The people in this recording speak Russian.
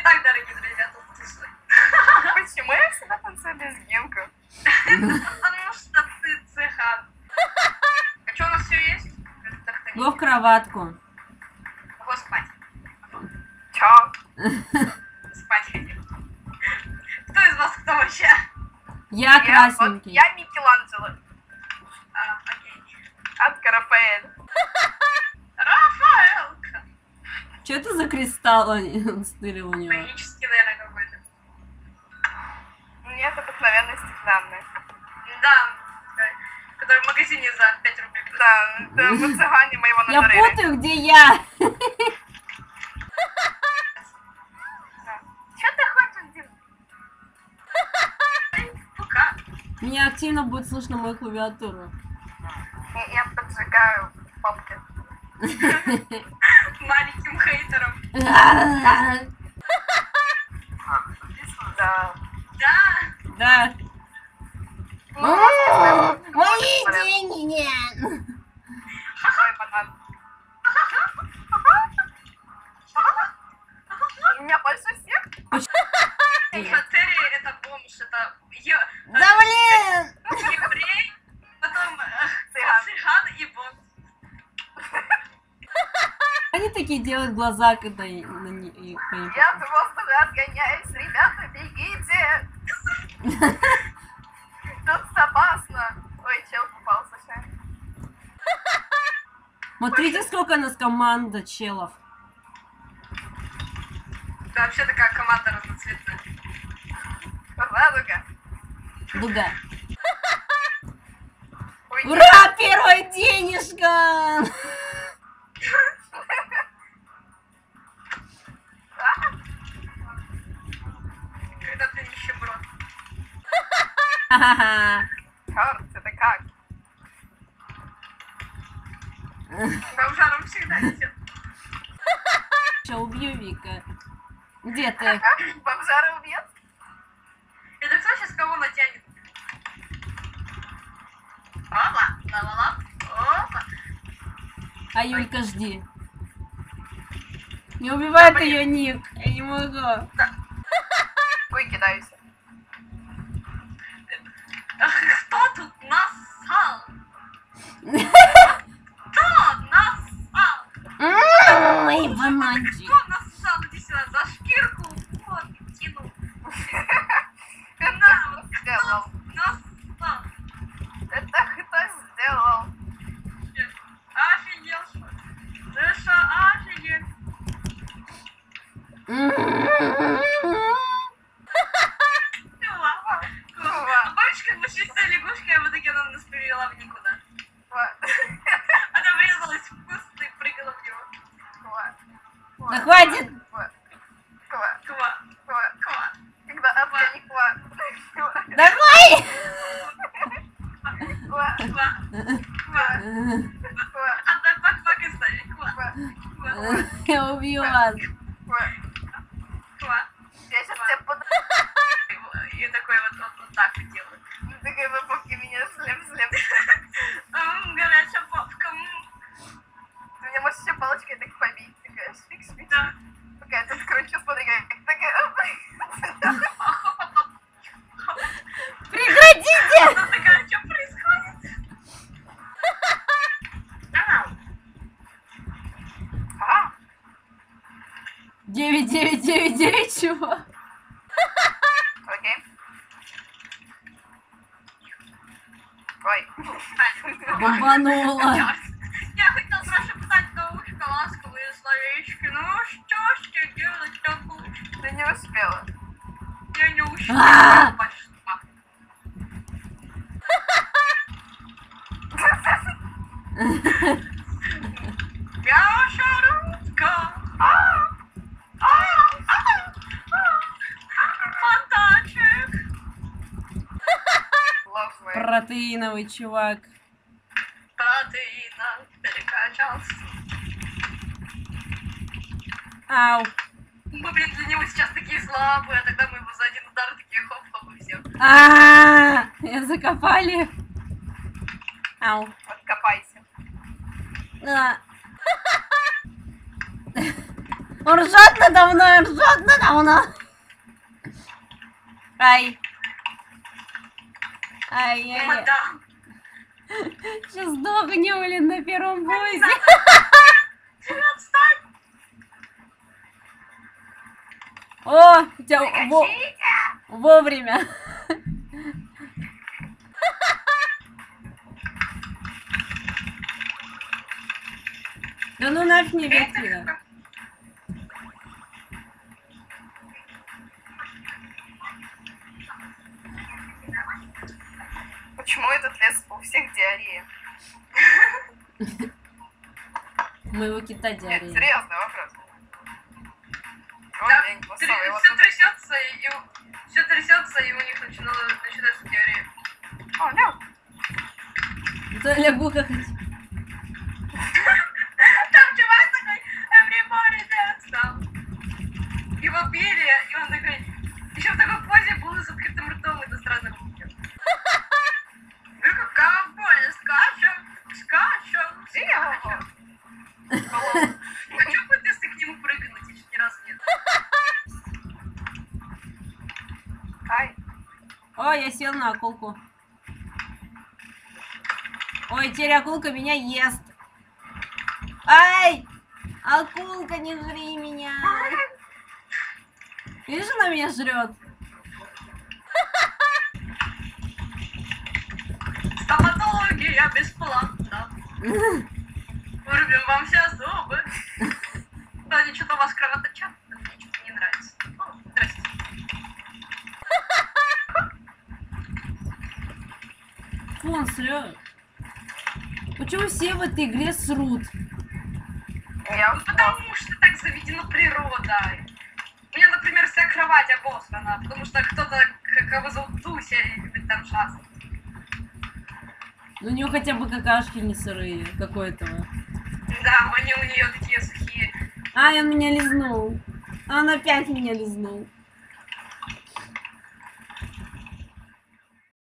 Итак, дорогие друзья, тут Почему я всегда танцую лезгинку? потому что ты цехан. А что, у нас все есть? Го в кроватку. Го спать. Чё? Спать хотим. Кто из вас кто вообще? Я красненький. Я Микеланджело. Окей. Атка Рафаэль. Рафаэлка. Что это за кристалл он стырил у него? Магический, наверное, какой-то. Нет, обыкновенный стеклянный. Да, который в магазине за 5 рублей. Да, это мы цыгане, мы его Я надарили. путаю, где я. Что ты хочешь делать? Пока. Меня активно будет слышно мою клавиатуру. Я поджигаю попки. Маленьким хейтером. Да. Да. Да. Ну, Мои деньги нет. Ой, банан. У меня больше всех? Хатери это бомж, это Да блин! еврей, потом Цыган. цыган и бомж. Они такие делают глаза, когда на них Я в воздух отгоняюсь, ребята, бегите! Тут опасно. Ой, чел попался сейчас. Смотрите, сколько у нас команда челов. Да, вообще такая команда разноцветная. Ладно-ка. Дуга. Ой, Ура! Первая денежка! Когда ты нищеброд. Ха-ха-ха. Чёрт, это как? Бомжаром всегда везет. Сейчас убью Вика. Где ты? Бомжара убьет? Это кто сейчас кого натянет? Опа, ла-ла-ла, опа. А Юлька, жди. Не убивает ее ник. Я не могу. Ой, кидаюсь. Кто тут нассал? Кто нассал? Ой, бананчик. Кто нассал? Иди сюда, за шкирку. Вот, кинул. На, вот Сделал. нассал. Это кто сделал? Офигел, что? Ты что, офигел? Классно. А помнишь, как мы шли с той лягушкой, а в итоге она нас привела в никуда? Она врезалась в куст и прыгала в него. Да хватит! Ква, ква. Когда Атка не ква. Давай! Ква, Ква, ква. ква, Отдай бак-бак и ставь. Ква, ква, Я убью вас. ква. ква. Я сейчас тебя под... И такой вот так вот делаю. Такой вы попки меня слем. Горячая попка. Ты меня можешь еще палочкой так побить. Такая шпик-шпик. Да. Пока я тут кручу, смотри, такая... Прекратите! Она такая, что происходит? Ау. А, 9999 чего? окей. Ой. Бомбанула. Я хотел прошептать на ушко ласковые словечки. Ну что ж тебе делать такую? Ты не успела. Я не успела. Пошла. Яша ручка. Фонтанчик. Lovely. Протеиновый чувак. Протеина перекачался. Ау. Мы, блин, для него сейчас такие слабые, а тогда мы его за один удар такие хоп-хоп и все. Я закопали. Ау. Откопайся. А. Он ржет надо мной, ржет надо мной. Ай. Ай-яй-яй. Мадам. Сейчас сдохнем, блин, на первом бозе. Отстань. О, у тебя Прекратите! вовремя. Да ну нафиг не лети. Почему этот лес у всех диарея? Моего кита Нет, диарея. серьезный вопрос. Да, Лень, посылай, его все тут- трясется, и у них начинается диарея. О, мяу. То лягуха хоть. Там чувак такой, everybody dance now. Его били, и он такой, еще в такой позе был с открытым ртом, это странно выглядит. Ну как ковбой, скачем, скачем. Хочу бы ты к нему прыгнуть, еще ни разу нет. Ай, О, я сел на акулку. Ой, теперь акулка меня ест. Ай! Акулка, не жри меня. Видишь, она меня жрет. Стоматология бесплатно. Вырубим вам все зубы. Кстати, что-то у вас кровоточат, мне что-то не нравится. О, здрасте. Фу, он срет. Почему все в этой игре срут? я Ну, устал. потому что так заведена природа. У меня, например, вся кровать обосрана, потому что кто-то, кого зовут Туся, любит там шастать. Ну, у него хотя бы какашки не сырые, как у этого. Да, они у нее такие сухие. Ай, он меня лизнул. Он опять меня лизнул.